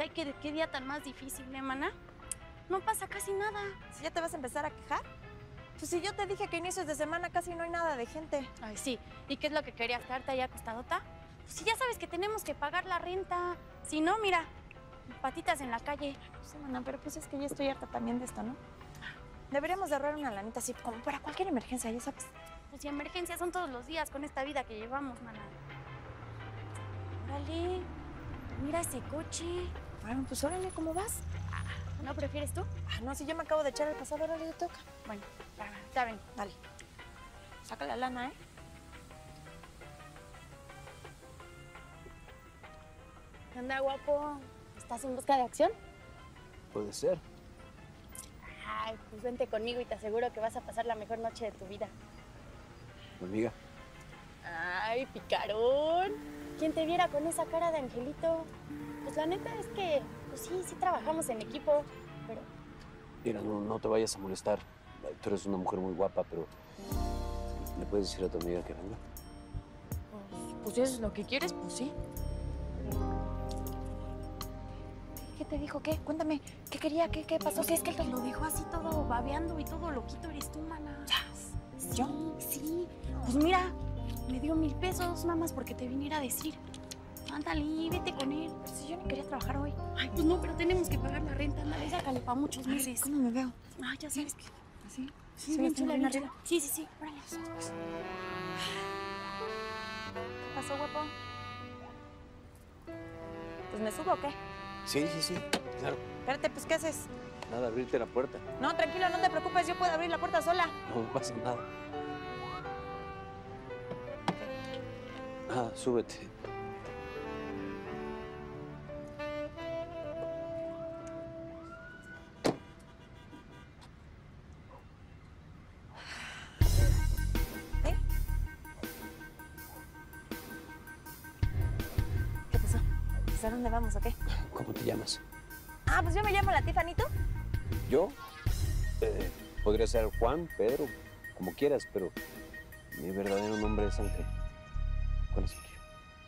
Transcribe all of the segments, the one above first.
cae, qué día tan más difícil, mana. No pasa casi nada. ¿Si ya te vas a empezar a quejar? Pues si yo te dije que inicios de semana casi no hay nada de gente. Ay, sí. ¿Y qué es lo que querías? ¿Quedarte ahí acostadota? Pues si ya sabes que tenemos que pagar la renta. Si no, mira, patitas en la calle. Sí, mana, pero pues es que ya estoy harta también de esto, ¿no? Deberíamos de ahorrar una lanita así como para cualquier emergencia, ya sabes. Pues si emergencias son todos los días con esta vida que llevamos, mana. Órale, mira ese coche. Bueno, pues órale, ¿cómo vas? ¿No prefieres tú? No, si yo me acabo de echar el pasado, órale, te toca. Bueno, está bien. Dale. Saca la lana, ¿eh? ¿Qué onda, guapo? ¿Estás en busca de acción? Puede ser. Ay, pues vente conmigo y te aseguro que vas a pasar la mejor noche de tu vida. Amiga. Ay, picarón. ¿Quién te viera con esa cara de angelito? Pues la neta es que, pues sí trabajamos en equipo, pero... Mira, no te vayas a molestar. Tú eres una mujer muy guapa, pero... ¿Le puedes decir a tu amiga que venga? Pues si eso es lo que quieres, pues sí. ¿Qué te dijo? ¿Qué? Cuéntame. ¿Qué quería? ¿Qué pasó? ¿Qué es que te lo dijo así todo babeando y todo loquito eres tú, mana? ¿Yo? Sí. Pues mira, me dio 1000 pesos nada más porque te viniera a decir. Ándale, vete con él. Pero si yo ni quería trabajar hoy. Ay, pues no, pero tenemos que pagar la renta. Ándale, sácale para muchos meses. ¿Cómo me veo? Ah, ya sabes que... ¿Así? Sí, bien chula, bien chula. Sí. Órale. ¿Qué pasó, guapo? Pues me subo o qué. Sí, claro. Espérate, pues, ¿qué haces? Nada, abrirte la puerta. No, tranquilo, no te preocupes, yo puedo abrir la puerta sola. No pasa nada. Súbete. ¿Eh? ¿Qué pasó? ¿A dónde vamos o qué? ¿Cómo te llamas? Pues yo me llamo la Tiffany, ¿tú? ¿Yo? Podría ser Juan, Pedro, como quieras, pero mi verdadero nombre es Ángel. ¿Cuál es el tuyo?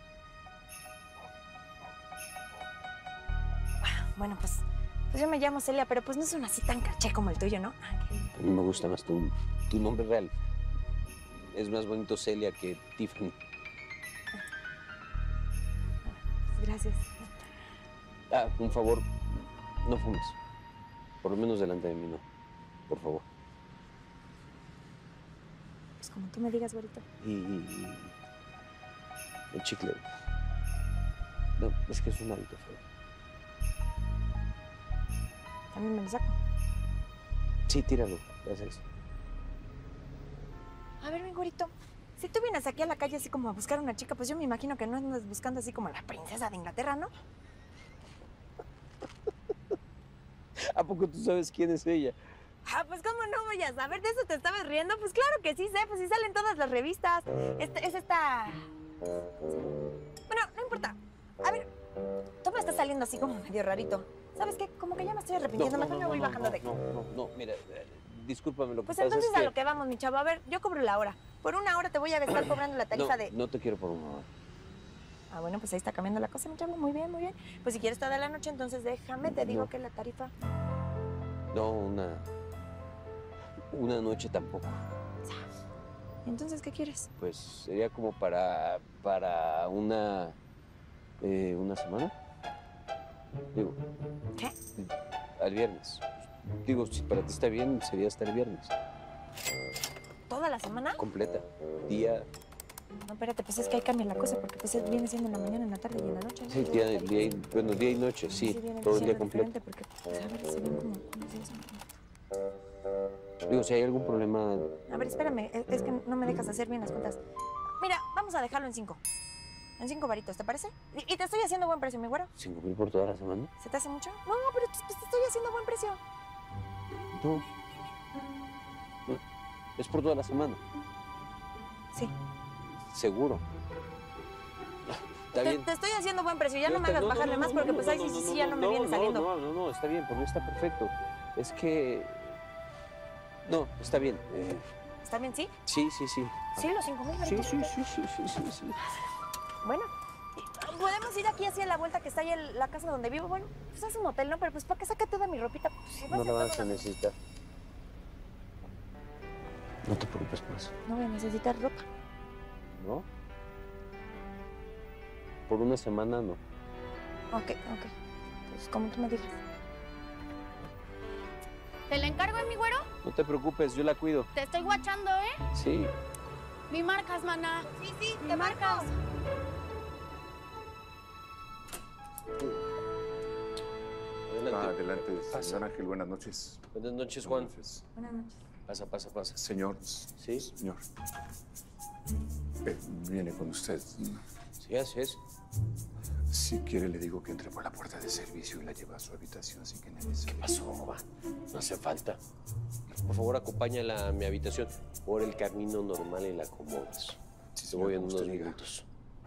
Bueno, pues yo me llamo Celia, pero pues no es una así tan caché como el tuyo, ¿no? Ángel. A mí me gusta más tu nombre real. Es más bonito Celia que Tiffany. Pues gracias. Un favor, no fumes. Por lo menos delante de mí, no. Por favor. Pues como tú me digas, güerito. Y el chicle. No, es que es un hábito feo. ¿También me lo saco? Sí, tíralo. Gracias. A ver, mi güerito. Si tú vienes aquí a la calle así como a buscar a una chica, pues yo me imagino que no andas buscando así como a la princesa de Inglaterra, ¿no? ¿A poco tú sabes quién es ella? Pues cómo no voy a saber, de eso te estabas riendo. Pues claro que sí sé, pues sí salen todas las revistas. Es esta... Bueno, no importa. A ver, tú me estás saliendo así como medio rarito. ¿Sabes qué? Como que ya me estoy arrepintiendo. Mejor me voy bajando de aquí. No, mira, discúlpame, lo que Pues pasa entonces es que... a lo que vamos, mi chavo. A ver, yo cobro la hora. Por una hora te voy a estar cobrando la tarifa de... No te quiero por una hora. Bueno, pues ahí está cambiando la cosa, mi chavo. Muy bien, muy bien. Pues si quieres toda la noche, entonces déjame, te digo que la tarifa... No, una noche tampoco. ¿Y entonces qué quieres? Pues sería como para una semana. Digo. ¿Qué? Al viernes. Digo, si para ti está bien, sería hasta el viernes. ¿Toda la semana? Completa. Día. No, espérate, pues es que ahí cambia la cosa, porque pues viene siendo en la mañana, en la tarde y en la noche, ¿no? Sí, día y noche, sí. Todo el día completo. Porque, pues, a ver, se ven como unos días. Digo, si hay algún problema... A ver, espérame, es que no me dejas hacer bien las cuentas. Mira, vamos a dejarlo en 5. En 5 varitos, ¿te parece? Y te estoy haciendo buen precio, mi güero. ¿5,000 por toda la semana? ¿Se te hace mucho? No, pero pues, te estoy haciendo buen precio. No. Es por toda la semana. Sí. Seguro. Está bien. Te estoy haciendo buen precio, ya no me hagas bajarle más porque pues ahí sí ya no me viene saliendo. No, está bien, por mí está perfecto. Es que... No, está bien. ¿Está bien, sí? Sí. Sí, los 5,000 Sí. Bueno, podemos ir aquí hacia la vuelta que está ahí en la casa donde vivo. Bueno, pues es un hotel, ¿no? Pero pues ¿para qué saqué toda mi ropita? Pues, si No la hacer vas a todas las- necesitar. No te preocupes por eso. No voy a necesitar ropa. ¿No? Por una semana no. Ok. Pues como tú me digas. ¿Te la encargo, mi güero? No te preocupes, yo la cuido. Te estoy guachando, ¿eh? Sí. Mi marcas, maná. Sí, Mi marcas. Adelante. Adelante, señor Ángel, buenas noches. Buenas noches, Juan. Buenas noches. Pasa. Señor. ¿Sí? Señor. Viene con usted. Sí, así es. Si quiere, le digo que entre por la puerta de servicio y la lleva a su habitación sin que nadie se... ¿Qué pasó, Juan? No hace falta. Por favor, acompáñala a mi habitación. Por el camino normal y la acomodas. Sí, Te señor, voy en como unos usted diga. minutos.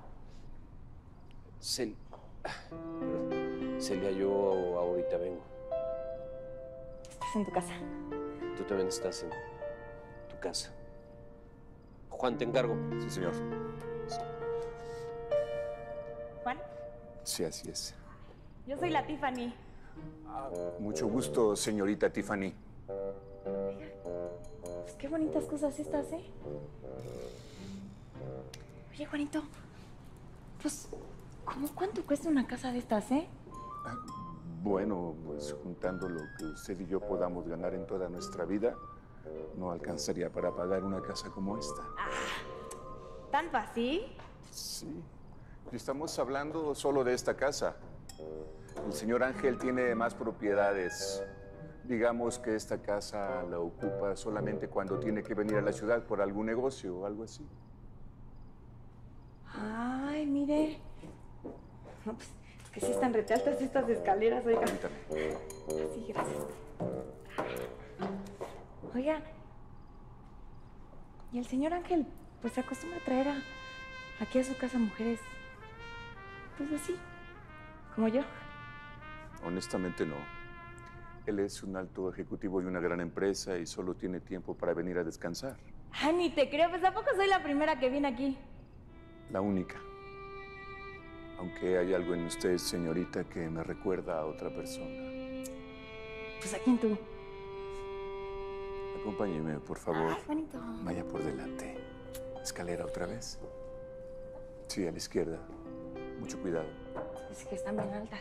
Celia, yo ahorita vengo. Estás en tu casa. Tú también estás en tu casa. Juan, te encargo. Sí, señor. Juan, Sí, así es. yo soy la Tiffany. Mucho gusto, señorita Tiffany. Pues qué bonitas cosas estas, ¿eh? Oye, Juanito, pues, ¿cómo cuánto cuesta una casa de estas, eh? Bueno, pues juntando lo que usted y yo podamos ganar en toda nuestra vida, no alcanzaría para pagar una casa como esta. ¿Tanto así? Sí. Y estamos hablando solo de esta casa. El señor Ángel tiene más propiedades. Digamos que esta casa la ocupa solamente cuando tiene que venir a la ciudad por algún negocio o algo así. Ay, mire. No, pues, es que sí están re altas estas escaleras, oiga. Permítame. Sí, gracias. Oiga, y el señor Ángel, pues se acostumbra a traer aquí a su casa mujeres, pues así, como yo. Honestamente no. Él es un alto ejecutivo de una gran empresa y solo tiene tiempo para venir a descansar. Ah, ni te creo, pues tampoco soy la primera que viene aquí. La única. Aunque hay algo en usted, señorita, que me recuerda a otra persona. Pues a quién tú. Acompáñeme, por favor. Ay, Juanito. Vaya por delante. Escalera otra vez. Sí, a la izquierda. Mucho cuidado. Es que están bien altas.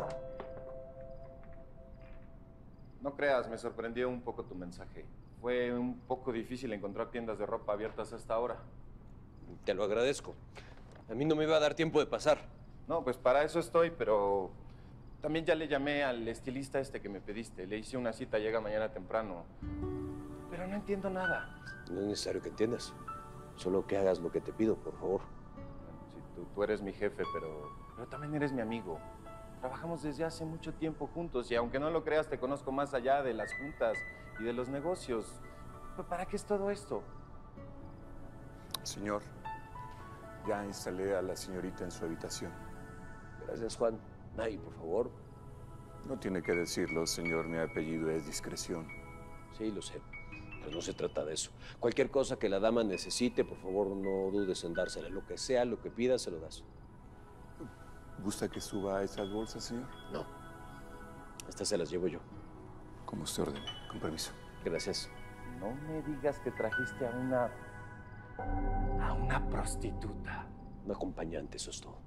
No creas, me sorprendió un poco tu mensaje. Fue un poco difícil encontrar tiendas de ropa abiertas a esta hora. Te lo agradezco. A mí no me iba a dar tiempo de pasar. No, pues para eso estoy, pero también ya le llamé al estilista este que me pediste. Le hice una cita, llega mañana temprano. Pero no entiendo nada. No es necesario que entiendas. Solo que hagas lo que te pido, por favor. Sí, tú eres mi jefe, pero también eres mi amigo. Trabajamos desde hace mucho tiempo juntos y aunque no lo creas, te conozco más allá de las juntas y de los negocios. ¿Pero para qué es todo esto? Señor, ya instalé a la señorita en su habitación. Gracias, Juan. Ay, por favor. No tiene que decirlo, señor. Mi apellido es discreción. Sí, lo sé. Pero no se trata de eso. Cualquier cosa que la dama necesite, por favor, no dudes en dársela. Lo que sea, lo que pida, se lo das. ¿Gusta que suba esas bolsas, señor? No. Estas se las llevo yo. Como usted ordene. Con permiso. Gracias. No me digas que trajiste a una prostituta. Un acompañante, eso es todo.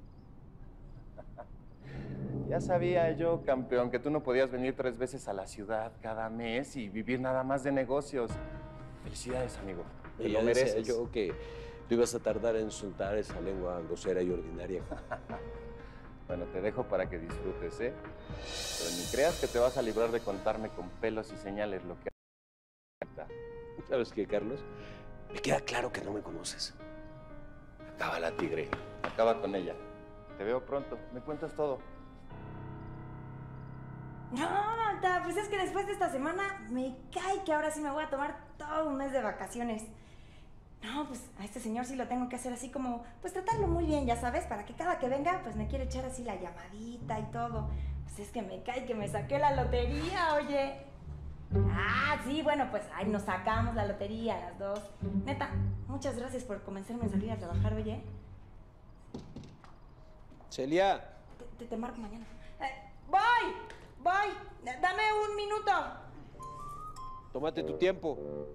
Ya sabía yo, campeón, que tú no podías venir 3 veces a la ciudad cada mes y vivir nada más de negocios. Felicidades, amigo. Te Y lo ya decía mereces. yo que tú ibas a tardar en soltar esa lengua grosera y ordinaria. Bueno, te dejo para que disfrutes, ¿eh? Pero ni creas que te vas a librar de contarme con pelos y señales lo que... ¿Sabes qué, Carlos? Me queda claro que no me conoces. Acaba la tigre. Acaba con ella. Te veo pronto. Me cuentas todo. No, Malta, pues es que después de esta semana me cae que ahora sí me voy a tomar todo un mes de vacaciones. No, pues a este señor sí lo tengo que hacer así como, pues tratarlo muy bien, ya sabes, para que cada que venga, pues me quiere echar así la llamadita y todo. Pues es que me cae que me saqué la lotería, oye. Ah, sí, bueno, pues ahí nos sacamos la lotería las dos. Neta, muchas gracias por convencerme a salir a trabajar, oye. Celia. Te marco mañana. Voy. Dame un minuto. Tómate tu tiempo.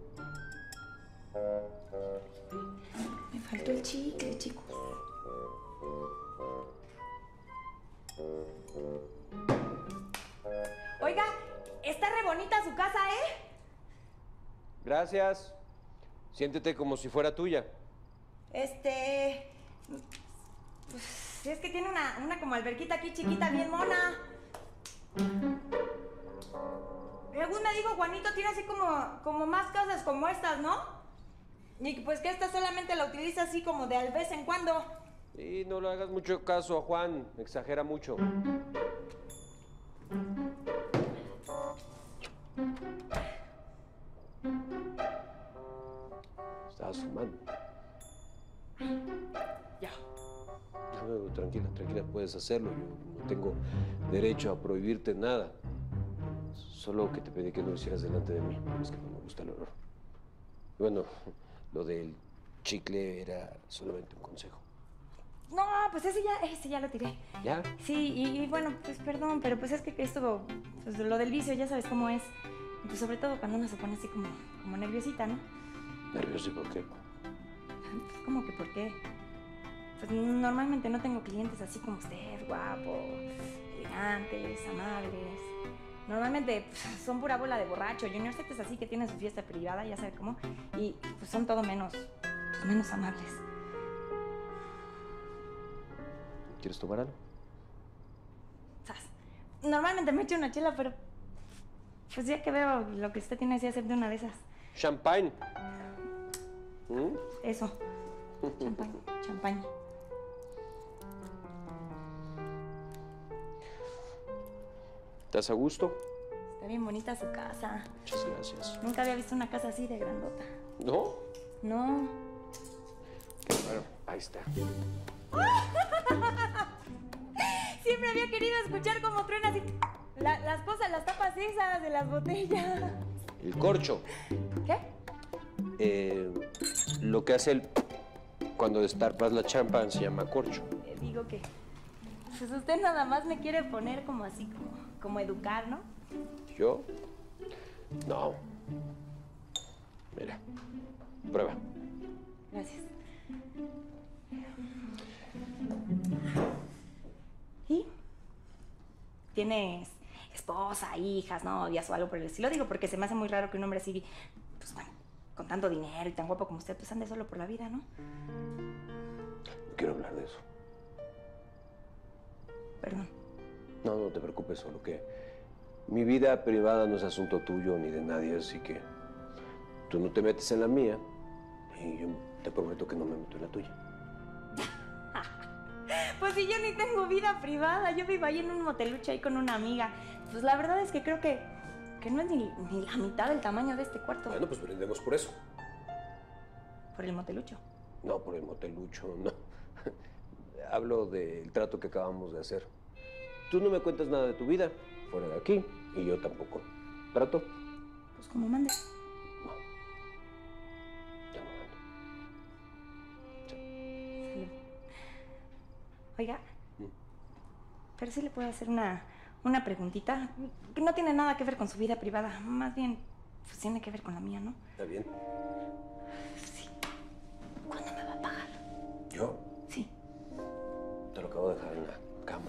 Me faltó el chicle, chicos. Oiga, está re bonita su casa, ¿eh? Gracias. Siéntete como si fuera tuya. Pues es que tiene una como alberquita aquí chiquita, bien mona. Según me dijo Juanito, tiene así como más casas como estas, ¿no? Y pues que esta solamente la utiliza así como de vez en cuando. Y no le hagas mucho caso a Juan. Exagera mucho. Estabas fumando. Ya. No, tranquila, puedes hacerlo. Yo no tengo derecho a prohibirte nada. Solo que te pedí que no lo hicieras delante de mí. Es que no me gusta el olor. Y bueno, lo del chicle era solamente un consejo. No, pues ese ya lo tiré. ¿Ya? Sí, y bueno, pues perdón, pero pues es que esto, pues lo del vicio, ya sabes cómo es. Y pues sobre todo cuando uno se pone así como nerviosita, ¿no? ¿Nervioso y por qué? Pues como que ¿por qué? Pues normalmente no tengo clientes así como usted, guapos, elegantes, amables. Normalmente pues, son pura bola de borracho. Junior Set es así que tiene su fiesta privada, ya sabe cómo. Y pues son todo menos amables. ¿Quieres tomar algo? ¿Sabes? Normalmente me echo una chela, pero pues ya que veo lo que usted tiene, sí acepte una de esas. Champagne. ¿Mm? Eso. Champaña. ¿Estás a gusto? Está bien bonita su casa. Muchas gracias. Nunca había visto una casa así de grandota. ¿No? No. Bueno, ahí está. Siempre había querido escuchar cómo truena así. Las cosas, las tapas esas de las botellas. El corcho. ¿Qué? Lo que hace cuando destapas la champán se llama corcho. Digo que pues usted nada más me quiere poner como así, como educar, ¿no? ¿Yo? No. Mira, prueba. Gracias. ¿Y? ¿Tienes esposa, hijas, novias o algo por el estilo? Digo, porque se me hace muy raro que un hombre así, pues bueno, con tanto dinero y tan guapo como usted, pues ande solo por la vida, ¿no? No quiero hablar de eso. Perdón. No, no te preocupes, solo que mi vida privada no es asunto tuyo ni de nadie, así que tú no te metes en la mía y yo te prometo que no me meto en la tuya. Pues si yo ni tengo vida privada, yo vivo ahí en un motelucho ahí con una amiga. Pues la verdad es que creo que no es ni la mitad del tamaño de este cuarto. Bueno, pues brindemos por eso. ¿Por el motelucho? No, por el motelucho, no. Hablo del trato que acabamos de hacer. Tú no me cuentas nada de tu vida fuera de aquí y yo tampoco. ¿Trato? Pues como mandes. No. Ya no mando. Salud. Oiga, pero sí le puedo hacer una preguntita que no tiene nada que ver con su vida privada. Más bien, pues tiene que ver con la mía, ¿no? ¿Está bien? Sí. ¿Cuándo me va a pagar? ¿Yo? Sí. Te lo acabo de dejar en la cama.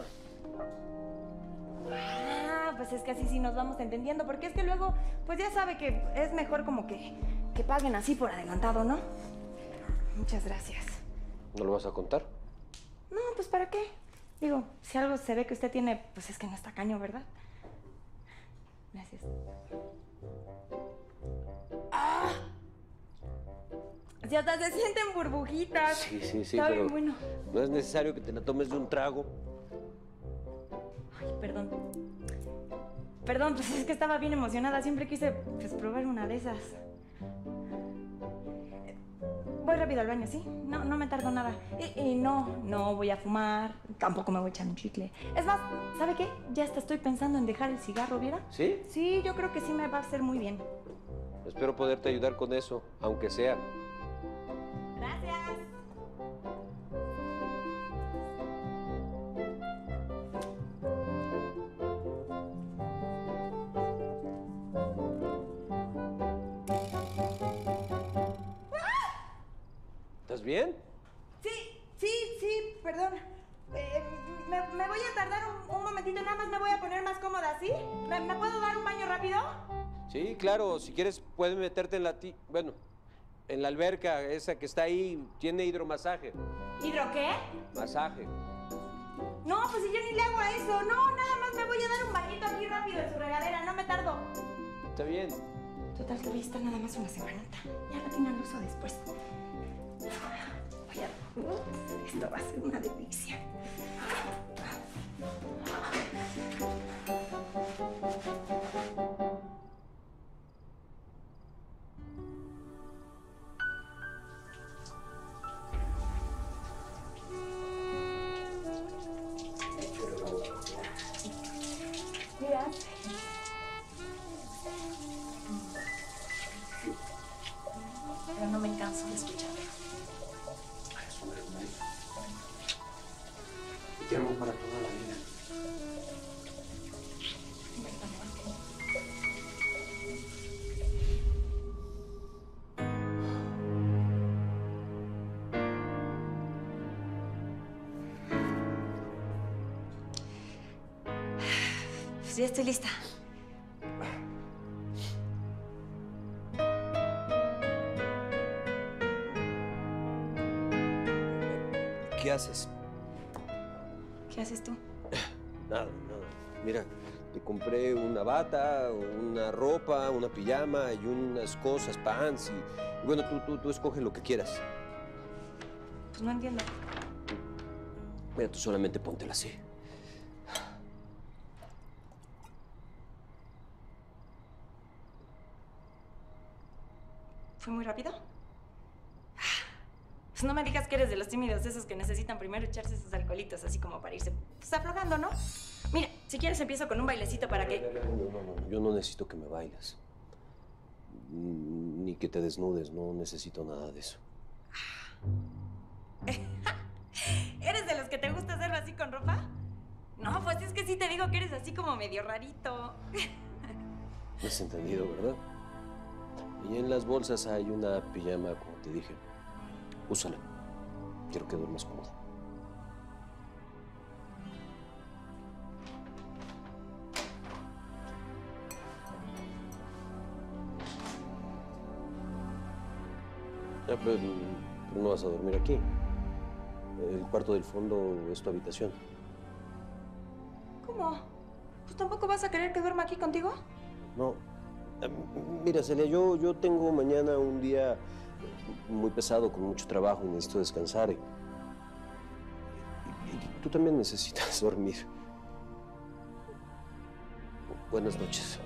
Ah, pues es que así sí nos vamos entendiendo, porque es que luego, pues ya sabe que es mejor como que paguen así por adelantado, ¿no? Muchas gracias. ¿No lo vas a contar? No, pues ¿para qué? Digo, si algo se ve que usted tiene, pues es que no está caño, ¿verdad? Gracias. ¡Ah! Si hasta se sienten burbujitas. Sí, Está pero bien bueno. no es necesario que te la tomes de un trago. Ay, perdón. Perdón, pues es que estaba bien emocionada. Siempre quise, pues, probar una de esas. Voy rápido al baño, ¿sí? No me tardo nada. Y no voy a fumar. Tampoco me voy a echar un chicle. Es más, ¿sabe qué? Ya hasta estoy pensando en dejar el cigarro, ¿viera? ¿Sí? Sí, yo creo que sí me va a hacer muy bien. Espero poderte ayudar con eso, aunque sea. Gracias. bien? Sí, perdón. Me voy a tardar un momentito, nada más me voy a poner más cómoda, ¿sí? ¿Me puedo dar un baño rápido? Sí, claro, si quieres puedes meterte en en la alberca esa que está ahí, tiene hidromasaje. ¿Hidro qué? Masaje. No, pues si yo ni le hago a eso. No, nada más me voy a dar un bañito aquí rápido en su regadera, no me tardo. Está bien. Total, que voy a estar nada más una semanita. Ya la tiene al uso después. Esto va a ser una delicia. Gracias. Pero no me canso de escucharlo. Y te amo para toda la vida. Pues ya estoy lista. ¿Qué haces? ¿Qué haces tú? Nada. Mira, te compré una bata, una ropa, una pijama y unas cosas, pants y bueno, tú escoge lo que quieras. Pues no entiendo. Mira, tú solamente póntela así. ¿Fue muy rápido? Pues no me digas que eres de los tímidos, esos que necesitan primero echarse sus alcoholitos, así como para irse pues, aflojando, ¿no? Mira, si quieres empiezo con un bailecito para que... No, yo no necesito que me bailes. Ni que te desnudes, no necesito nada de eso. ¿Eres de los que te gusta hacerlo así con ropa? No, pues es que sí te digo que eres así como medio rarito. Me has entendido, ¿verdad? Y en las bolsas hay una pijama, como te dije. Úsala. Quiero que duermas cómodo. Ya, pero no vas a dormir aquí. El cuarto del fondo es tu habitación. ¿Cómo? ¿Pues tampoco vas a querer que duerma aquí contigo? No. Mira, Celia, yo tengo mañana un día muy pesado, con mucho trabajo y necesito descansar. Y tú también necesitas dormir. Buenas noches.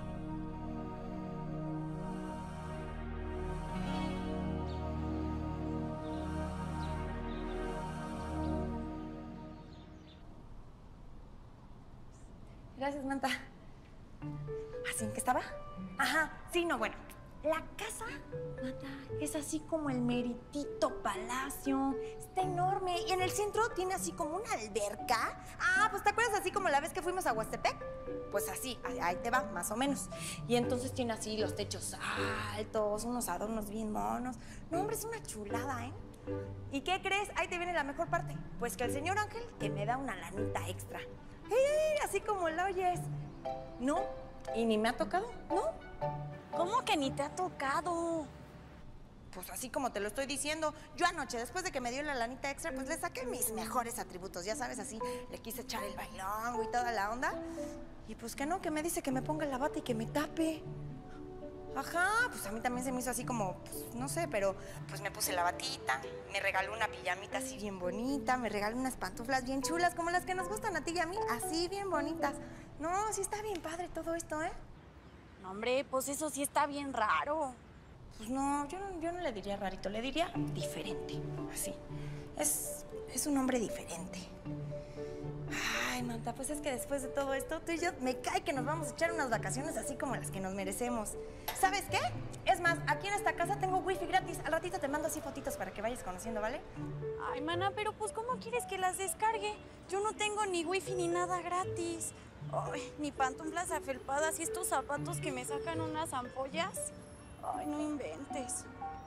Gracias, Manta. ¿Así en qué estaba? Ajá, sí, no, bueno. La casa, Manta, es así como el meritito palacio. Está enorme. Y en el centro tiene así como una alberca. Ah, pues ¿te acuerdas así como la vez que fuimos a Huastepec? Pues así, ahí te va, más o menos. Y entonces tiene así los techos altos, unos adornos bien monos. No, hombre, es una chulada, ¿eh? ¿Y qué crees? Ahí te viene la mejor parte. Pues que el señor Ángel que me da una lanita extra. Así como lo oyes. No, y ni me ha tocado, ¿no? ¿Cómo que ni te ha tocado? Pues así como te lo estoy diciendo. Yo anoche, después de que me dio la lanita extra, pues le saqué mis mejores atributos. Ya sabes, así le quise echar el bailongo y toda la onda. Y pues que no, que me dice que me ponga la bata y que me tape. Ajá, pues a mí también se me hizo así como, pues, no sé, pero pues me puse la batita, me regaló una pijamita así bien bonita, me regaló unas pantuflas bien chulas, como las que nos gustan a ti y a mí, así bien bonitas. No, sí está bien padre todo esto, ¿eh? No, hombre, pues eso sí está bien raro. Pues no, yo no le diría rarito, le diría diferente, así. Es un hombre diferente. Ay, Manta, pues es que después de todo esto, tú y yo, me cae que nos vamos a echar unas vacaciones así como las que nos merecemos. ¿Sabes qué? Es más, aquí en esta casa tengo wifi gratis. Al ratito te mando así fotitos para que vayas conociendo, ¿vale? Ay, mana, pero pues ¿cómo quieres que las descargue? Yo no tengo ni wifi ni nada gratis. Ay, ni pantuflas afelpadas y estos zapatos que me sacan unas ampollas. Ay, no inventes.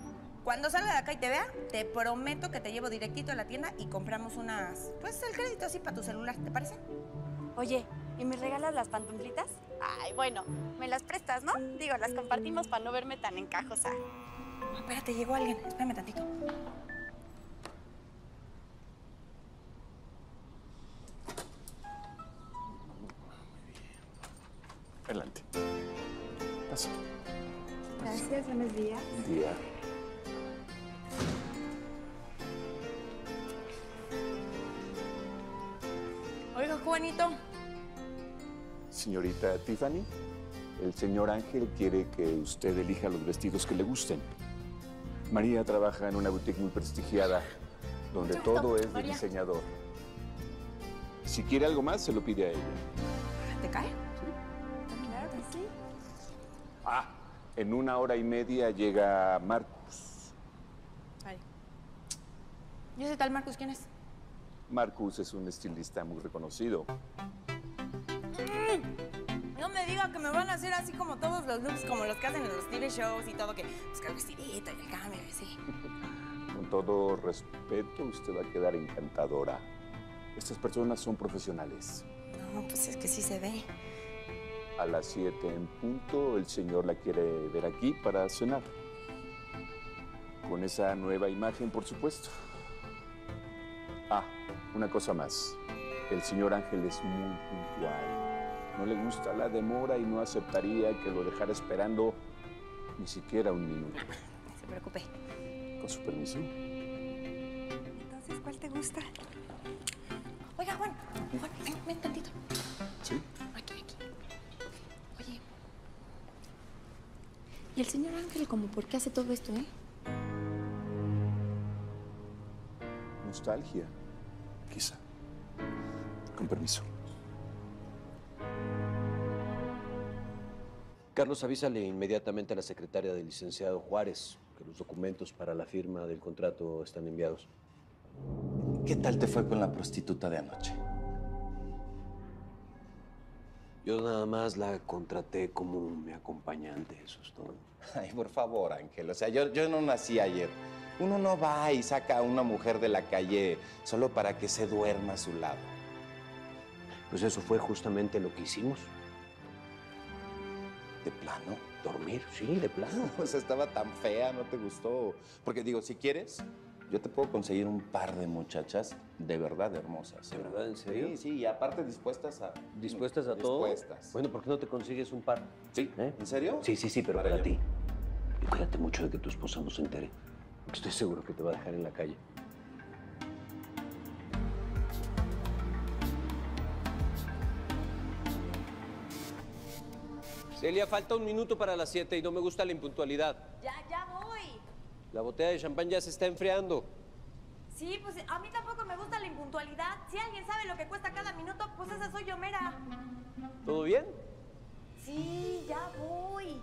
Cuando salga de acá y te vea, te prometo que te llevo directito a la tienda y compramos unas... Pues el crédito así para tu celular, ¿te parece? Oye, ¿y me regalas las pantuflitas? Ay, bueno, me las prestas, ¿no? Digo, las compartimos para no verme tan encajosa. Oh, espérate, llegó alguien. Espérame tantito. Adelante. Pasa. Gracias, buenos días. Buen día. Oiga, Juanito. Señorita Tiffany, el señor Ángel quiere que usted elija los vestidos que le gusten. María trabaja en una boutique muy prestigiada, donde Mucho gusto, todo es de María. diseñador. Si quiere algo más, se lo pide a ella. ¿Te cae? Claro que sí. Ah, en 1 hora y media llega Marcus. Ay. ¿Y ese tal Marcus quién es? Marcus es un estilista muy reconocido. No me diga que me van a hacer así como todos los looks, como los que hacen en los TV shows y todo, que pues que el vestidito y el cambio y así. Con todo respeto, usted va a quedar encantadora. Estas personas son profesionales. No, pues es que sí se ve. A las 7 en punto, el señor la quiere ver aquí para cenar. Con esa nueva imagen, por supuesto. Ah, una cosa más. El señor Ángel es muy puntual. No le gusta la demora y no aceptaría que lo dejara esperando ni siquiera un minuto. No se preocupe. Con su permiso. Entonces, ¿cuál te gusta? Oiga, Juan, ven tantito. ¿Sí? Aquí. Oye. ¿Y el señor Ángel como por qué hace todo esto, eh? Nostalgia, quizá. Con permiso. Carlos, avísale inmediatamente a la secretaria del licenciado Juárez que los documentos para la firma del contrato están enviados. ¿Qué tal te fue con la prostituta de anoche? Yo nada más la contraté como mi acompañante, eso es todo. Ay, por favor, Ángel. O sea, yo no nací ayer. Uno no va y saca a una mujer de la calle solo para que se duerma a su lado. Pues eso fue justamente lo que hicimos. ¿De plano? Dormir, sí, de plano. O sea, estaba tan fea, ¿no te gustó? Porque digo, si quieres, yo te puedo conseguir un par de muchachas de verdad hermosas. ¿De verdad, en serio? Sí, y aparte dispuestas a... ¿Dispuestas a todo? Dispuestas. Bueno, ¿por qué no te consigues un par? Sí, ¿Eh? ¿En serio? Sí, pero Para para ella. ti. Y cuídate mucho de que tu esposa no se entere. Porque estoy seguro que te va a dejar en la calle. Celia, falta un minuto para las 7 y no me gusta la impuntualidad. Ya voy. La botella de champán ya se está enfriando. Sí, pues a mí tampoco me gusta la impuntualidad. Si alguien sabe lo que cuesta cada minuto, pues esa soy yo, mera. ¿Todo bien? Sí, ya voy.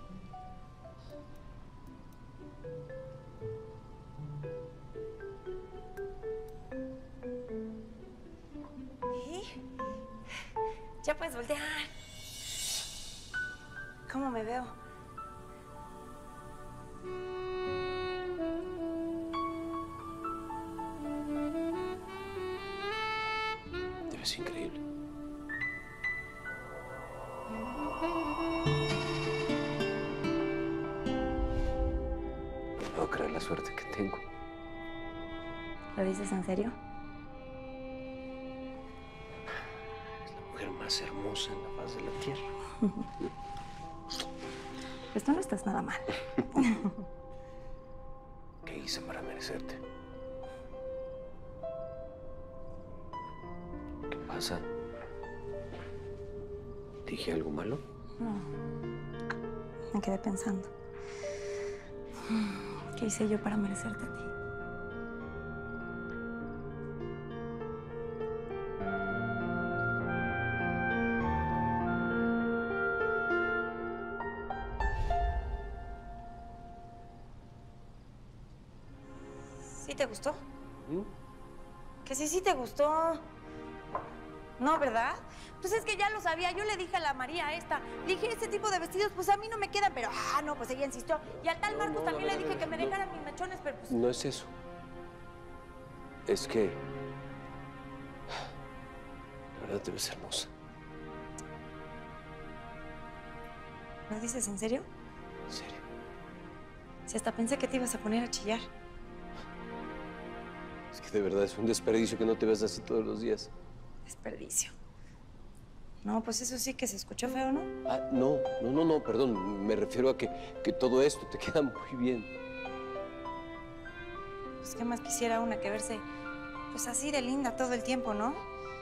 ¿Eh? Ya puedes voltear. ¿Cómo me veo? Te ves increíble. No puedo creer la suerte que tengo. ¿Lo dices en serio? Es la mujer más hermosa en la faz de la tierra. Pues tú no estás nada mal. ¿Qué hice para merecerte? ¿Qué pasa? ¿Dije algo malo? Me quedé pensando. ¿Qué hice yo para merecerte a ti? ¿Sí te gustó? ¿Mm? Que sí te gustó. No, ¿verdad? Pues es que ya lo sabía. Yo le dije a la María esta, le dije, este tipo de vestidos, pues a mí no me quedan, pero, no, pues ella insistió. Y al tal Marcos también le dije que me dejaran mis mechones, pero pues... No es eso. Es que... La verdad te ves hermosa. ¿Lo dices en serio? En serio. Si hasta pensé que te ibas a poner a chillar. Es que de verdad es un desperdicio que no te veas así todos los días. Desperdicio. No, pues eso sí que se escuchó feo, ¿no? No, perdón. Me refiero a que todo esto te queda muy bien. Pues qué más quisiera una que verse, pues así de linda todo el tiempo, ¿no?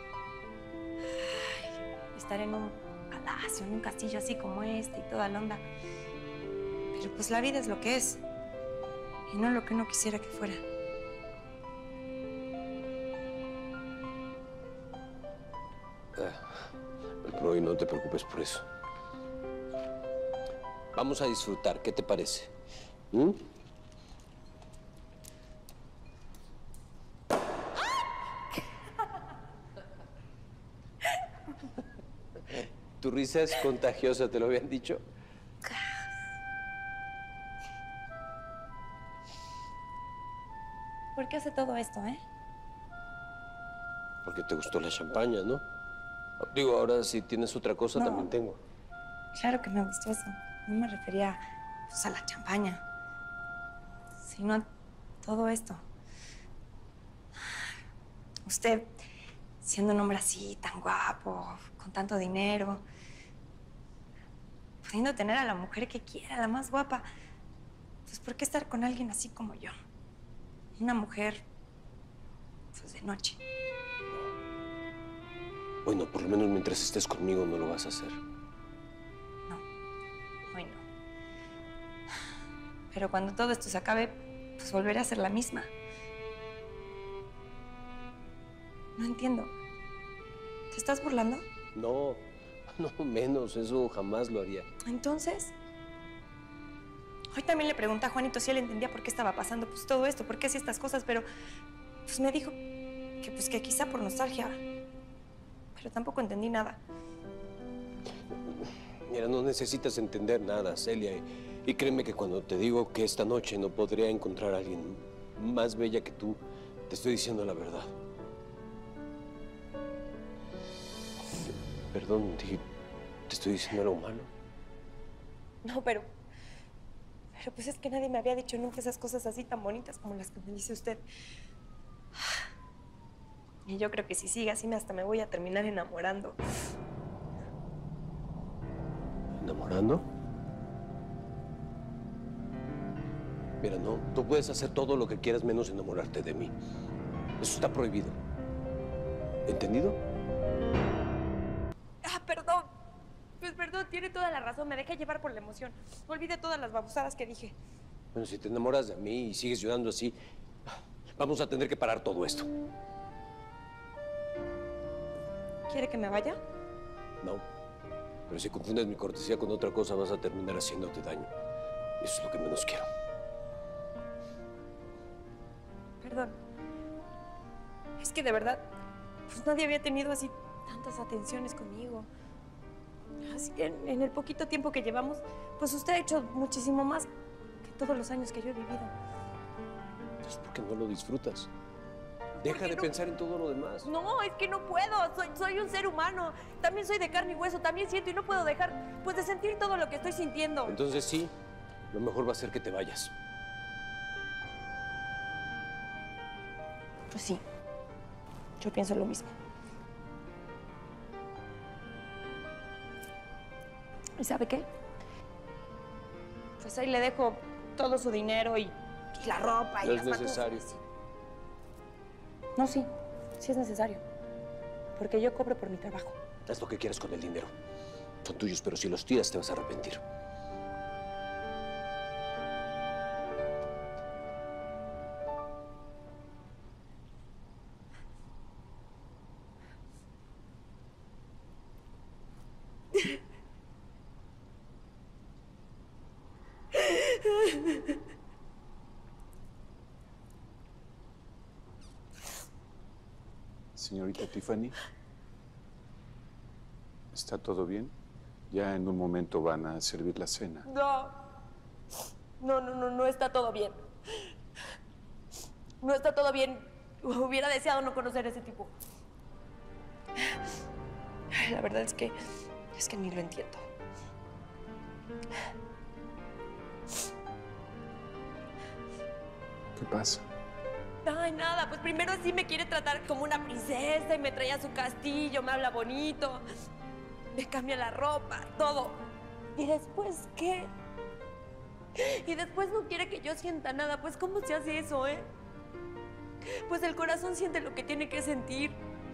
Ay, estar en un palacio, en un castillo así como este y toda la onda. Pero pues la vida es lo que es. Y no lo que uno quisiera que fuera. Pero hoy no te preocupes por eso. Vamos a disfrutar. ¿Qué te parece? Tu risa es contagiosa, ¿te lo habían dicho? ¿Por qué hace todo esto, Porque te gustó la champaña, ¿no? Digo, ahora si tienes otra cosa, No. también tengo. Claro que me gustó eso. No me refería, pues, a la champaña, sino a todo esto. Usted, siendo un hombre así, tan guapo, con tanto dinero, pudiendo tener a la mujer que quiera, la más guapa, pues, ¿por qué estar con alguien así como yo? Una mujer, pues, de noche. Bueno, por lo menos mientras estés conmigo no lo vas a hacer. No, hoy no. Pero cuando todo esto se acabe, pues volveré a ser la misma. No entiendo. ¿Te estás burlando? No, no menos, eso jamás lo haría. Entonces, hoy también le pregunté a Juanito si él entendía por qué estaba pasando pues todo esto, por qué hacía estas cosas, pero pues me dijo que quizá por nostalgia. Pero tampoco entendí nada. Mira, no necesitas entender nada, Celia. Y créeme que cuando te digo que esta noche no podría encontrar a alguien más bella que tú, te estoy diciendo la verdad. Perdón, dije, ¿te estoy diciendo algo malo? No, pero pues es que nadie me había dicho nunca esas cosas así tan bonitas como las que me dice usted. Y yo creo que si sigue así, hasta me voy a terminar enamorando. ¿Enamorando? Mira, no, tú puedes hacer todo lo que quieras menos enamorarte de mí. Eso está prohibido. ¿Entendido? Perdón. Pues perdón, tiene toda la razón. Me dejé llevar por la emoción. Olvidé todas las babosadas que dije. Bueno, si te enamoras de mí y sigues llorando así, vamos a tener que parar todo esto. ¿Quiere que me vaya? No. Pero si confundes mi cortesía con otra cosa, vas a terminar haciéndote daño. Eso es lo que menos quiero. Perdón. Es que de verdad, pues nadie había tenido así tantas atenciones conmigo. Así que en el poquito tiempo que llevamos, pues usted ha hecho muchísimo más que todos los años que yo he vivido. Es porque no lo disfrutas. Deja de pensar en todo lo demás. No, es que no puedo. Soy un ser humano. También soy de carne y hueso. También siento y no puedo dejar, pues, de sentir todo lo que estoy sintiendo. Entonces sí, lo mejor va a ser que te vayas. Pues sí, yo pienso lo mismo. ¿Y sabe qué? Pues ahí le dejo todo su dinero y la ropa y No las es necesario. pantuflas. No, sí es necesario. Porque yo cobro por mi trabajo. Haz lo que quieras con el dinero. Son tuyos, pero si los tiras te vas a arrepentir. Señorita Tiffany, ¿Está todo bien? Ya en un momento van a servir la cena. No está todo bien. No está todo bien. Hubiera deseado no conocer a ese tipo. La verdad es que ni lo entiendo. ¿Qué pasa? Ay, nada, pues primero sí me quiere tratar como una princesa y me trae a su castillo, me habla bonito, me cambia la ropa, todo. ¿Y después qué? Y después no quiere que yo sienta nada. Pues ¿cómo se hace eso, eh? Pues el corazón siente lo que tiene que sentir.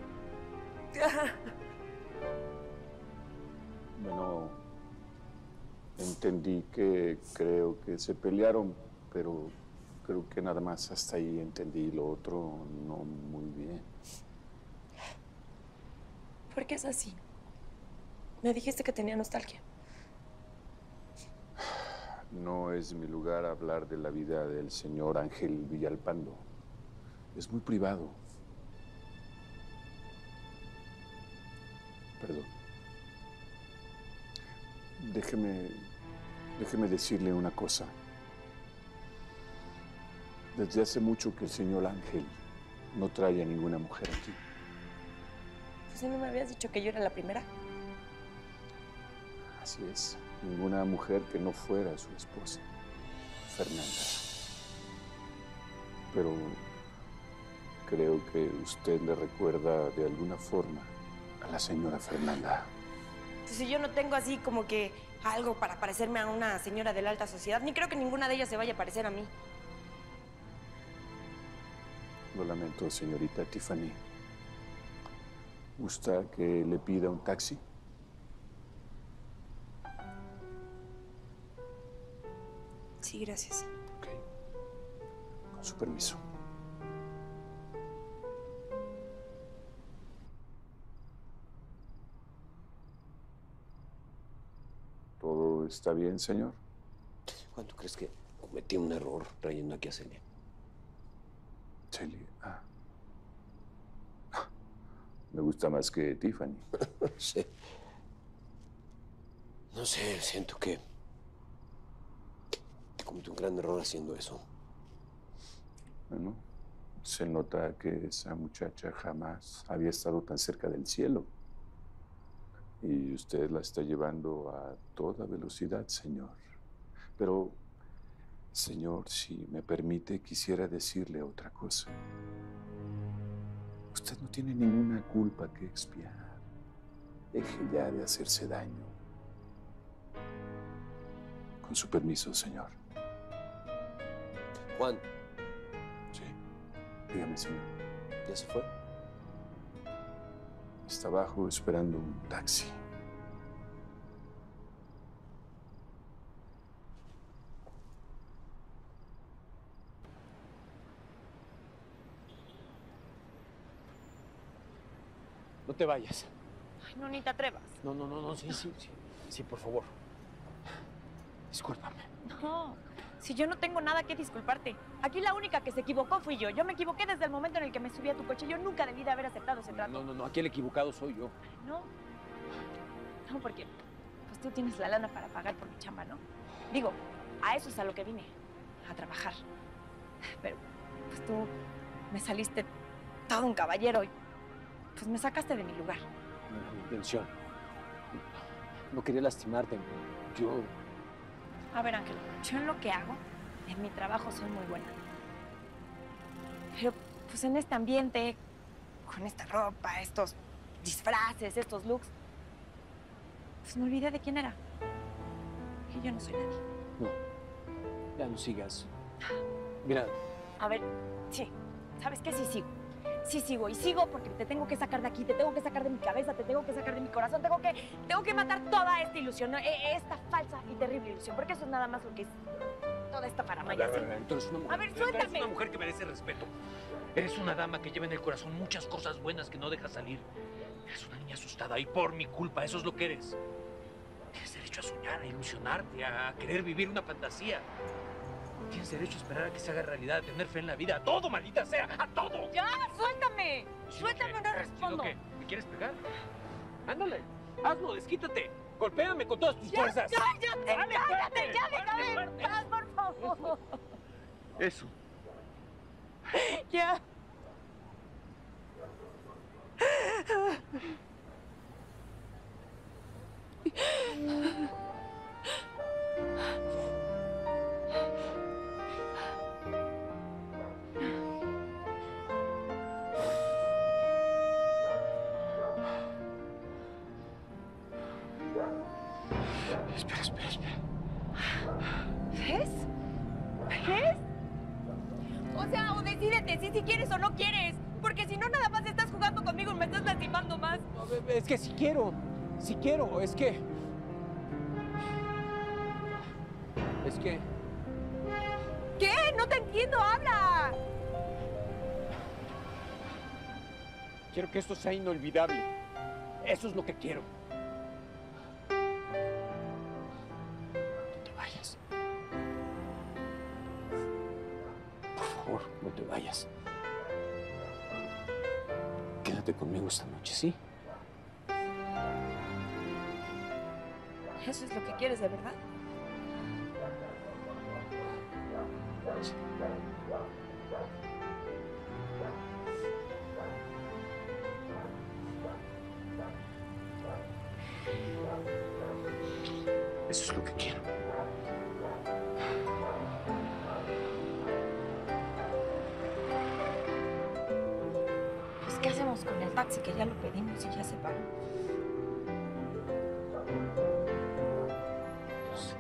Bueno, entendí que creo que se pelearon, pero creo que nada más hasta ahí entendí. Lo otro no muy bien. ¿Por qué es así? Me dijiste que tenía nostalgia. No es mi lugar hablar de la vida del señor Ángel Villalpando. Es muy privado. Perdón. Déjeme decirle una cosa. Desde hace mucho que el señor Ángel no trae a ninguna mujer aquí. Pues ¿no me habías dicho que yo era la primera? Así es. Ninguna mujer que no fuera su esposa, Fernanda. Pero creo que usted le recuerda de alguna forma a la señora Fernanda. Pues si yo no tengo así como que algo para parecerme a una señora de la alta sociedad, ni creo que ninguna de ellas se vaya a parecer a mí. Lo lamento, señorita Tiffany. ¿Gusta que le pida un taxi? Sí, gracias. Ok. Con su permiso. ¿Todo está bien, señor? ¿Cuánto crees que cometí un error trayendo aquí a Celia? Celia. Me gusta más que Tiffany. Sí. No sé, siento que cometí un gran error haciendo eso. Bueno, se nota que esa muchacha jamás había estado tan cerca del cielo. Y usted la está llevando a toda velocidad, señor. Pero, señor, si me permite, quisiera decirle otra cosa. Usted no tiene ninguna culpa que expiar. Deje ya de hacerse daño. Con su permiso, señor. Juan, Sí. Dígame, señor. ¿ya se fue? Está abajo esperando un taxi. No te vayas. Ay, no, ni te atrevas. No, sí, por favor. Discúlpame. No, si yo no tengo nada que disculparte. Aquí la única que se equivocó fui yo. Yo me equivoqué desde el momento en el que me subí a tu coche. Yo nunca debí de haber aceptado ese trato. No, aquí el equivocado soy yo. No, no, porque pues tú tienes la lana para pagar por mi chamba, ¿no? Digo, a eso es a lo que vine, a trabajar. Pero pues tú me saliste todo un caballero y pues me sacaste de mi lugar. No era mi intención. No quería lastimarte. Yo... A ver, Ángel, yo en lo que hago, en mi trabajo soy muy buena. Pero pues en este ambiente, con esta ropa, estos disfraces, estos looks, pues me olvidé de quién era. Que yo no soy nadie. No, ya no sigas. Mira, A ver, sí, ¿sabes qué? Sí sigo. Sí sigo, y sigo porque te tengo que sacar de aquí, te tengo que sacar de mi cabeza, te tengo que sacar de mi corazón, tengo que matar toda esta ilusión, ¿no? Esta falsa y terrible ilusión, porque eso es nada más lo que es toda esta paramaya, ¿sí? tú eres una mujer. A ver, suéltame. Eres una mujer que merece respeto. Eres una dama que lleva en el corazón muchas cosas buenas que no deja salir. Eres una niña asustada y por mi culpa, eso es lo que eres. Tienes derecho a soñar, a ilusionarte, a querer vivir una fantasía. Tienes derecho a esperar a que se haga realidad, a tener fe en la vida, a todo, maldita sea, a todo. ¡Ya, suéltame! ¿Sí o Suéltame, qué? no ¿Sí o respondo. qué? ¿Me quieres pegar? Ándale. Hazlo, desquítate. Golpéame con todas tus fuerzas. ¡Cállate! Dale, ¡Cállate! fuerte, ¡Ya fuerte, déjame en fuerte. paz, por favor! Eso. Ya. Espera. ¿Ves? ¿Ves? O sea, o decídete si quieres o no quieres. Porque si no, nada más estás jugando conmigo y me estás lastimando más. No, es que si quiero, es que... ¿Qué? No te entiendo, habla. Quiero que esto sea inolvidable. Eso es lo que quiero. No te vayas. Por favor, no te vayas. Quédate conmigo esta noche, ¿sí? ¿Eso es lo que quieres de verdad? Sí. Eso es lo que quiero. Pues, ¿qué hacemos con el taxi? Que ya lo pedimos y ya se paró. No sé.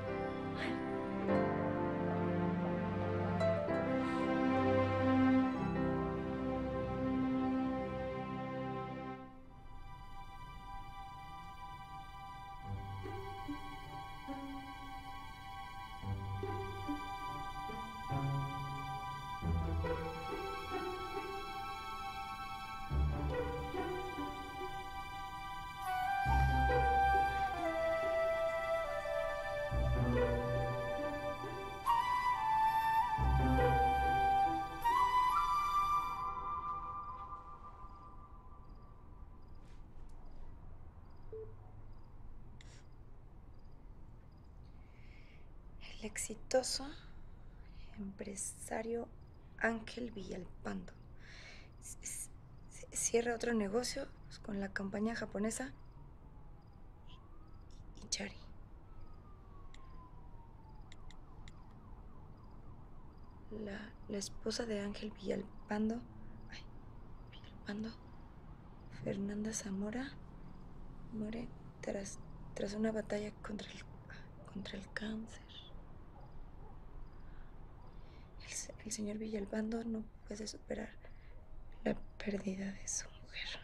El exitoso empresario Ángel Villalpando cierra otro negocio con la campaña japonesa y Chari. La esposa de Ángel Villalpando, Fernanda Zamora, muere tras una batalla contra el cáncer. El señor Villalpando no puede superar la pérdida de su mujer.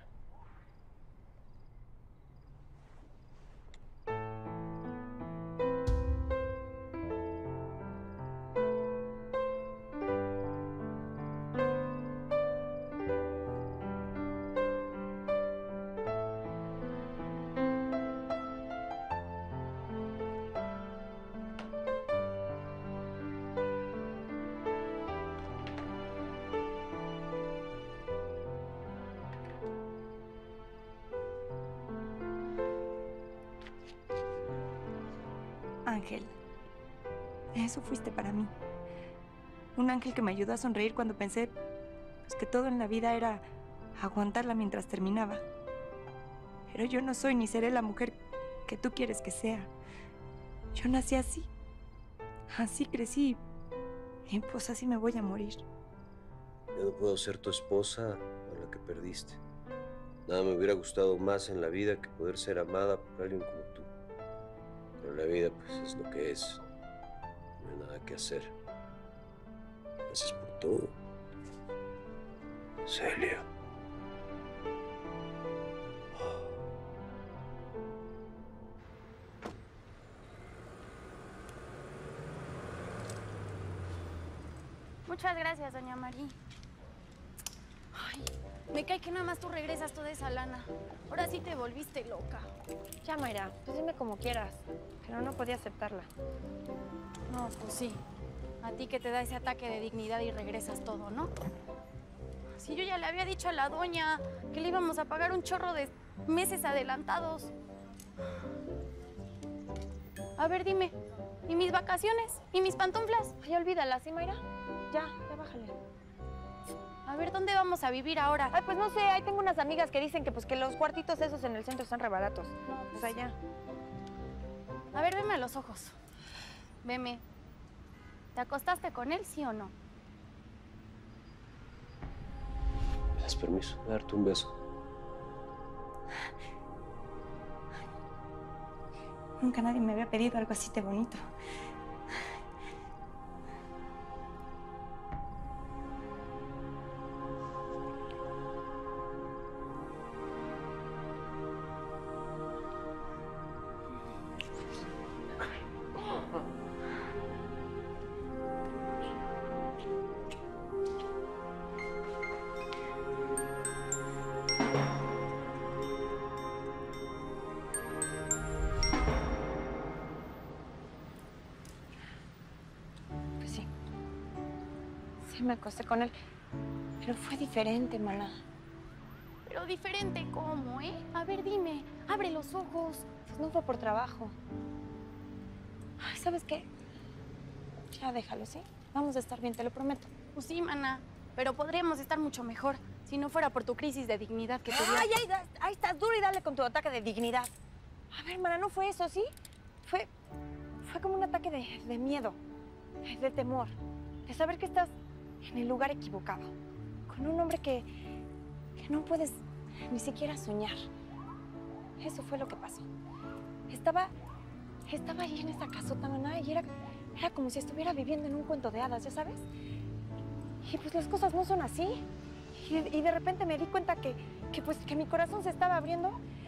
Ángel, eso fuiste para mí. Un ángel que me ayudó a sonreír cuando pensé pues, que todo en la vida era aguantarla mientras terminaba. Pero yo no soy ni seré la mujer que tú quieres que sea. Yo nací así. Así crecí. Y pues así me voy a morir. Yo no puedo ser tu esposa a la que perdiste. Nada me hubiera gustado más en la vida que poder ser amada por alguien como tú. Pero la vida, pues, es lo que es. No hay nada que hacer. Gracias por todo. Celia. Muchas gracias, doña María. Ay, me cae que nada más tú regresas toda esa lana. Ahora sí te volviste loca. Ya, Mayra, pues dime como quieras. Pero no podía aceptarla. No, pues sí. A ti que te da ese ataque de dignidad y regresas todo, ¿no? Si yo ya le había dicho a la doña que le íbamos a pagar un chorro de meses adelantados. A ver, dime, ¿y mis vacaciones? ¿Y mis pantuflas? Ay, olvídala, ¿sí, Mayra? Ya bájale. A ver, ¿dónde vamos a vivir ahora? Ay, pues no sé, ahí tengo unas amigas que dicen que pues que los cuartitos esos en el centro están re baratos. No, Pues allá. A ver, veme a los ojos. Veme. ¿Te acostaste con él, sí o no? ¿Me das permiso de darte un beso? Nunca nadie me había pedido algo así de bonito. Pues sí. Sí me acosté con él. Pero fue diferente, mana. Pero diferente, ¿cómo, eh? A ver, dime. Abre los ojos. Pues no fue por trabajo. Ay, ¿sabes qué? Ya déjalo, ¿sí? Vamos a estar bien, te lo prometo. Pues sí, mana. Pero podríamos estar mucho mejor si no fuera por tu crisis de dignidad que tuviste. ¡Ay, ahí estás duro y dale con tu ataque de dignidad! A ver, mana, no fue eso, ¿sí? Fue como un ataque de miedo, de temor, de saber que estás en el lugar equivocado, con un hombre que no puedes ni siquiera soñar. Eso fue lo que pasó. Estaba allí en esa casota, maná, y era como si estuviera viviendo en un cuento de hadas, ¿ya sabes? Y pues las cosas no son así. Y de repente me di cuenta que mi corazón se estaba abriendo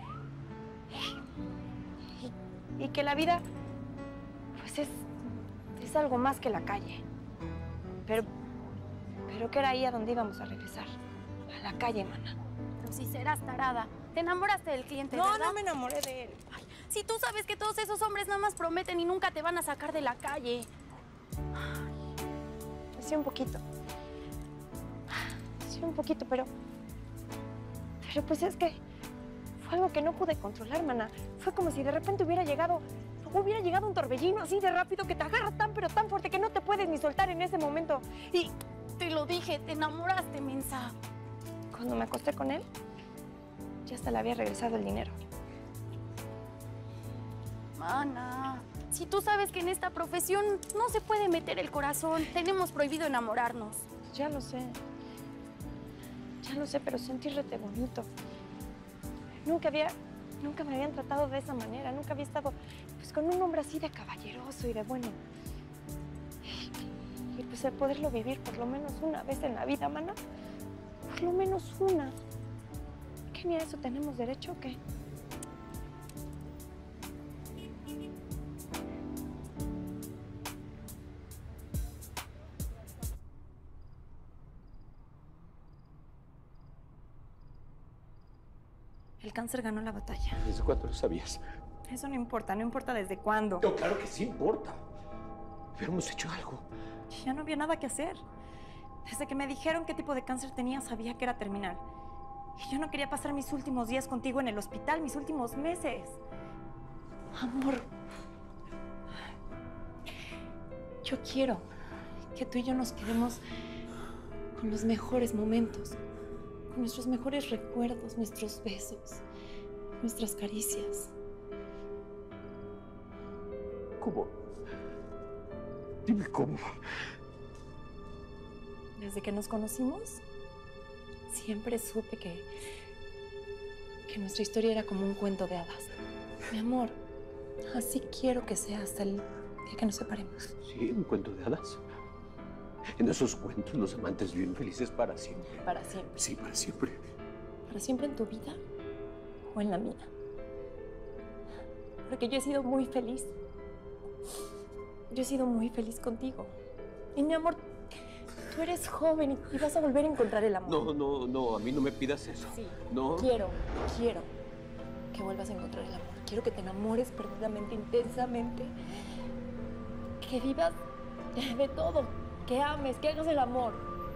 y que la vida pues es algo más que la calle. Pero que era ahí a donde íbamos a regresar. A la calle, mana. Pero si serás tarada. Te enamoraste del cliente, No, ¿verdad? no me enamoré de él. Ay, si tú sabes que todos esos hombres nada más prometen y nunca te van a sacar de la calle. Sí, un poquito. Sí, un poquito, pero pues es que fue algo que no pude controlar, mana. Fue como si de repente hubiera llegado un torbellino así de rápido que te agarra tan, pero tan fuerte que no te puedes ni soltar en ese momento. Y Te lo dije, te enamoraste, mensa. cuando me acosté con él, ya hasta le había regresado el dinero. Mana, si tú sabes que en esta profesión no se puede meter el corazón, tenemos prohibido enamorarnos. Ya lo sé, pero sentí rete bonito. Nunca me habían tratado de esa manera, nunca había estado pues con un hombre así de caballeroso y de bueno. Y pues el poderlo vivir por lo menos una vez en la vida, mana. Por lo menos una. ¿Qué ni a eso tenemos derecho o qué? El cáncer ganó la batalla. ¿Desde cuándo lo sabías? Eso no importa desde cuándo. No, claro que sí importa. Hubiéramos hecho algo. Ya no había nada que hacer. Desde que me dijeron qué tipo de cáncer tenía, sabía que era terminal. Y yo no quería pasar mis últimos días contigo en el hospital, mis últimos meses. Amor, yo quiero que tú y yo nos quedemos con los mejores momentos, con nuestros mejores recuerdos, nuestros besos, nuestras caricias. ¿Cómo? Dime cómo. Desde que nos conocimos, siempre supe que nuestra historia era como un cuento de hadas. Mi amor, así quiero que sea hasta el día que nos separemos. Sí, un cuento de hadas. En esos cuentos los amantes viven felices para siempre. Para siempre. Sí, para siempre. ¿Para siempre en tu vida o en la mía? Porque yo he sido muy feliz. Yo he sido muy feliz contigo. Y mi amor, tú eres joven y vas a volver a encontrar el amor. No, a mí no me pidas eso. Sí. No. Quiero que vuelvas a encontrar el amor. Quiero que te enamores perdidamente, intensamente. Que vivas de todo. Que ames, que hagas el amor.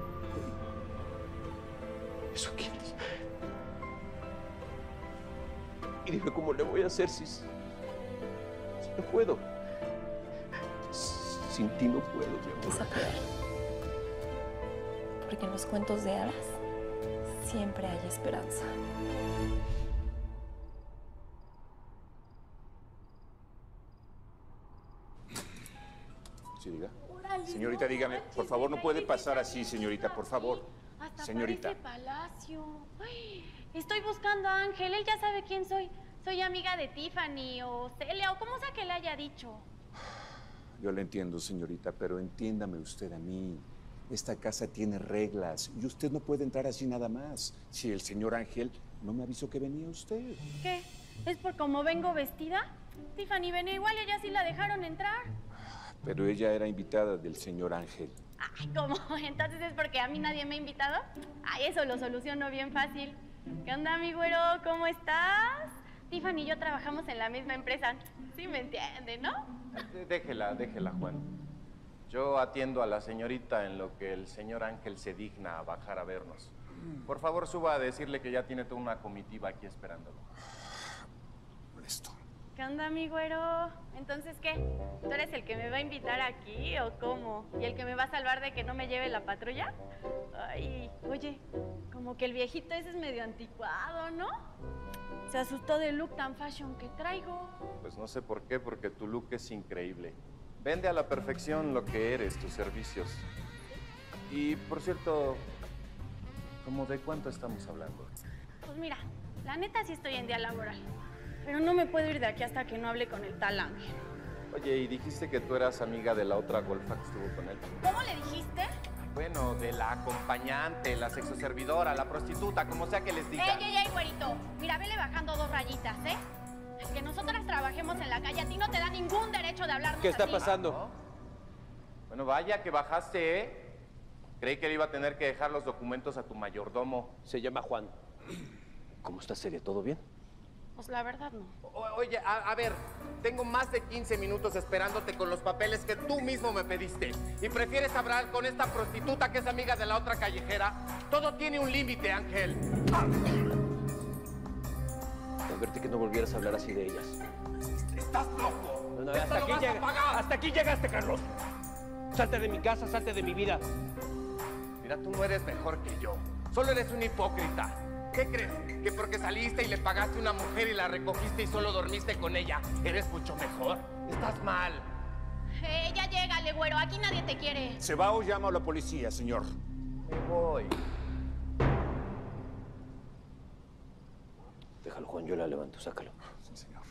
¿Eso quieres? Y dime cómo le voy a hacer si no puedo. sin ti no puedo, mi amor. Vas a poder. Porque en los cuentos de hadas siempre hay esperanza. Sí, diga. Señorita, dígame, por favor, no puede pasar así, señorita, por favor. Hasta Señorita. parece palacio. Ay, estoy buscando a Ángel, él ya sabe quién soy. Soy amiga de Tiffany o Celia o como sea que le haya dicho. Yo le entiendo, señorita, pero entiéndame usted a mí. Esta casa tiene reglas y usted no puede entrar así nada más. Si el señor Ángel no me avisó que venía usted. ¿Qué? ¿Es por cómo vengo vestida? Tiffany venía igual y ella sí la dejaron entrar. Pero ella era invitada del señor Ángel. Ay, ¿cómo? ¿Entonces es porque a mí nadie me ha invitado? Ay, eso lo soluciono bien fácil. ¿Qué onda, mi güero? ¿Cómo estás? Tiffany y yo trabajamos en la misma empresa. Sí me entiende, ¿no? Déjela, Juan. Yo atiendo a la señorita en lo que el señor Ángel se digna a bajar a vernos. Por favor, suba a decirle que ya tiene toda una comitiva aquí esperándolo. Molesto. ¿Qué onda, mi güero? ¿Entonces qué? ¿Tú eres el que me va a invitar aquí o cómo? ¿Y el que me va a salvar de que no me lleve la patrulla? Ay, oye, como que el viejito ese es medio anticuado, ¿no? Se asustó del look tan fashion que traigo. Pues no sé por qué, porque tu look es increíble. Vende a la perfección lo que eres, tus servicios. Y, por cierto, ¿cómo de cuánto estamos hablando? Pues mira, la neta sí estoy en día laboral. Pero no me puedo ir de aquí hasta que no hable con el tal Ángel. Oye, y dijiste que tú eras amiga de la otra golfa que estuvo con él. ¿Cómo le dijiste? Bueno, de la acompañante, la sexoservidora, la prostituta, como sea que les diga. ¡Ey, güerito! Mira, vele bajando 2 rayitas, ¿eh? El que nosotras trabajemos en la calle a ti no te da ningún derecho de hablarnos ¿Qué está así. pasando? ¿No? Bueno, vaya que bajaste, ¿eh? Creí que le iba a tener que dejar los documentos a tu mayordomo. Se llama Juan. ¿Cómo está, Celia? ¿Todo bien? Pues la verdad no. Oye, a ver, tengo más de 15 minutos esperándote con los papeles que tú mismo me pediste. ¿Y prefieres hablar con esta prostituta que es amiga de la otra callejera? Todo tiene un límite, Ángel. Advertí que no volvieras a hablar así de ellas. ¡Estás loco! No, ¡Esto lo vas a pagar! Hasta aquí llegaste, Carlos. Salte de mi casa, salte de mi vida. Mira, tú no eres mejor que yo. Solo eres un hipócrita. ¿Qué crees? ¿Que porque saliste y le pagaste a una mujer y la recogiste y solo dormiste con ella, eres mucho mejor? Estás mal. Ya llégale, güero. Aquí nadie te quiere. ¿Se va o llama a la policía, señor? Me voy. Déjalo, Juan, yo la levanto, sácalo. Sí, señor.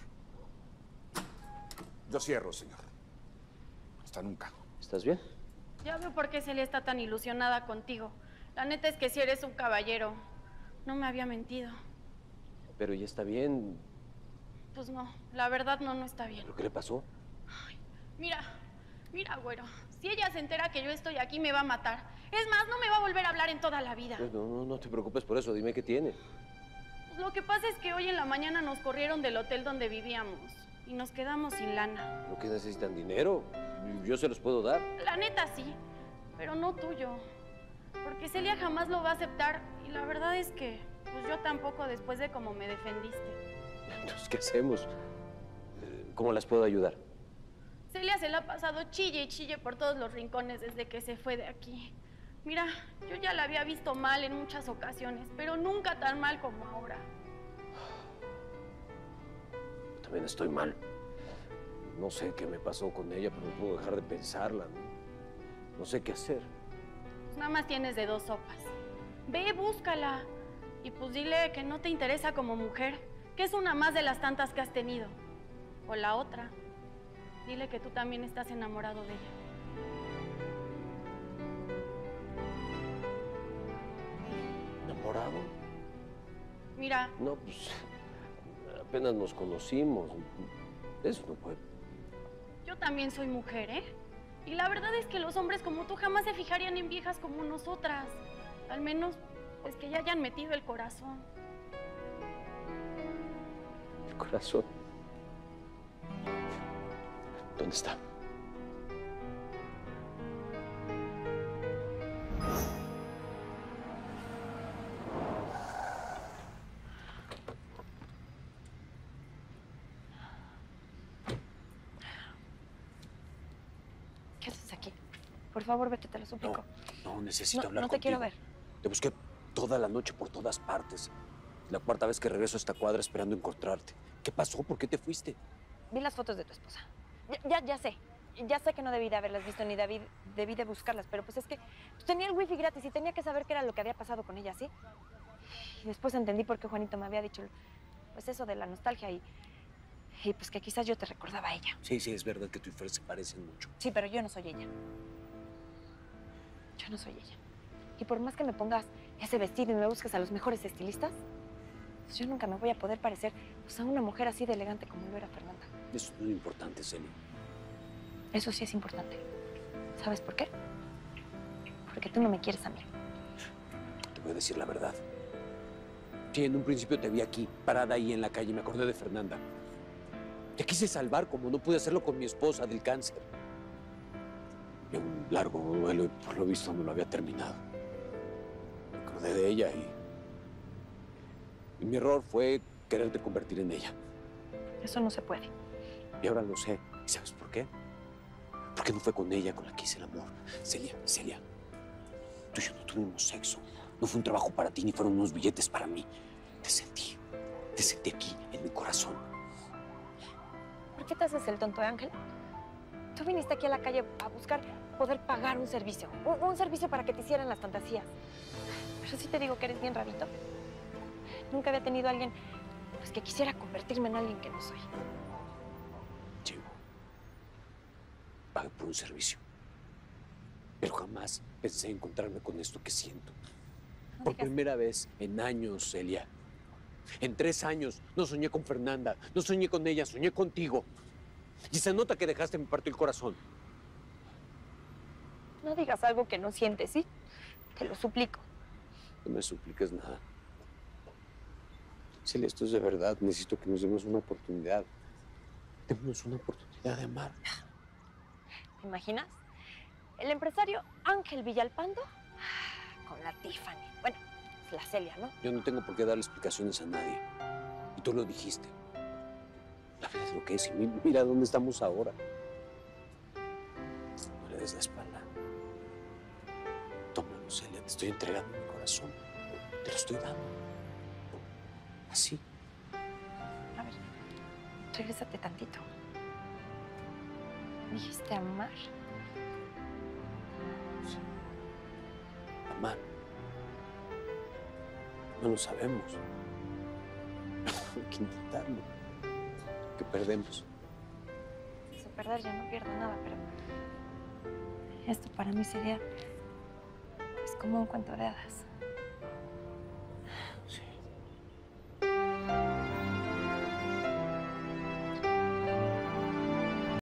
Yo cierro, señor. Hasta nunca. ¿Estás bien? Ya veo por qué Celia está tan ilusionada contigo. La neta es que si eres un caballero. No me había mentido. Pero ya está bien. Pues no, la verdad no está bien. ¿Pero qué le pasó? Mira, güero. Si ella se entera que yo estoy aquí, me va a matar. Es más, no me va a volver a hablar en toda la vida. Pues no te preocupes por eso. Dime qué tiene. Pues lo que pasa es que hoy en la mañana nos corrieron del hotel donde vivíamos. Y nos quedamos sin lana. ¿Lo que necesitan? ¿Dinero? Yo se los puedo dar. La neta sí, pero no tuyo. Porque Celia jamás lo va a aceptar. Y la verdad es que, pues yo tampoco después de cómo me defendiste. Entonces, ¿qué hacemos? ¿Cómo las puedo ayudar? Celia se la ha pasado chille y chille por todos los rincones desde que se fue de aquí. Mira, yo ya la había visto mal en muchas ocasiones, pero nunca tan mal como ahora. Yo también estoy mal. No sé qué me pasó con ella, pero no puedo dejar de pensarla. No sé qué hacer. Pues nada más tienes de 2 sopas. Ve, búscala. Y pues dile que no te interesa como mujer, que es una más de las tantas que has tenido. O la otra. Dile que tú también estás enamorado de ella. ¿Enamorado? Mira, No, pues apenas nos conocimos. Eso no puede. yo también soy mujer, ¿eh? Y la verdad es que los hombres como tú jamás se fijarían en viejas como nosotras. Al menos, pues que ya hayan metido el corazón. El corazón. ¿Dónde está? ¿Qué haces por favor, vete, te lo suplico. No, necesito hablar No te contigo. quiero ver. Te busqué toda la noche por todas partes. La cuarta vez que regreso a esta cuadra esperando encontrarte. ¿Qué pasó? ¿Por qué te fuiste? Vi las fotos de tu esposa. Ya sé. Ya sé que no debí de haberlas visto ni debí de buscarlas, pero pues es que tenía el wifi gratis y tenía que saber qué era lo que había pasado con ella, ¿sí? Y después entendí por qué Juanito me había dicho, pues eso de la nostalgia y pues que quizás yo te recordaba a ella. Sí, es verdad que tú y Fer se parecen mucho. Sí, pero yo no soy ella. Yo no soy ella. Y por más que me pongas ese vestido y me busques a los mejores estilistas, pues yo nunca me voy a poder parecer pues, a una mujer así de elegante como lo era Fernanda. Eso no es lo importante, Celia. Eso sí es importante. ¿Sabes por qué? Porque tú no me quieres a mí. Te voy a decir la verdad. Sí, en un principio te vi aquí, parada ahí en la calle, y me acordé de Fernanda. Te quise salvar como no pude hacerlo con mi esposa del cáncer. Y un largo duelo y por lo visto no lo había terminado. Me acordé de ella y mi error fue quererte convertir en ella. Eso no se puede. Y ahora lo sé. ¿Y sabes por qué? Porque no fue con ella con la que hice el amor. Celia, tú y yo no tuvimos sexo. No fue un trabajo para ti ni fueron unos billetes para mí. Te sentí aquí, en mi corazón. ¿Por qué te haces el tonto, Ángel? Tú viniste aquí a la calle a buscar poder pagar un servicio. Un servicio para que te hicieran las fantasías. Pero sí te digo que eres bien rarito. Nunca había tenido a alguien pues, que quisiera convertirme en alguien que no soy. Chivo, pagué por un servicio. Pero jamás pensé encontrarme con esto que siento. No Por digas- primera vez en años, Celia. En 3 años no soñé con Fernanda, no soñé con ella, soñé contigo. Y esa nota que dejaste me partió el corazón. No digas algo que no sientes, ¿sí? Te lo suplico. No me supliques nada. Celia, esto es de verdad. Necesito que nos demos una oportunidad. Démonos una oportunidad de amar. ¿Te imaginas? El empresario Ángel Villalpando con la Tiffany. Bueno, es la Celia, ¿no? Yo no tengo por qué darle explicaciones a nadie. Y tú lo dijiste. La vida es lo que es. Y mira dónde estamos ahora. No le des la espalda. Tómalo, Celia. Te estoy entregando mi corazón. Te lo estoy dando. Así. A ver, regrésate tantito. ¿Dijiste amar? Amar. No lo sabemos. Hay que intentarlo. ¿Qué perdemos? Sin perder yo no pierdo nada, pero esto para mí sería pues como un cuento de hadas.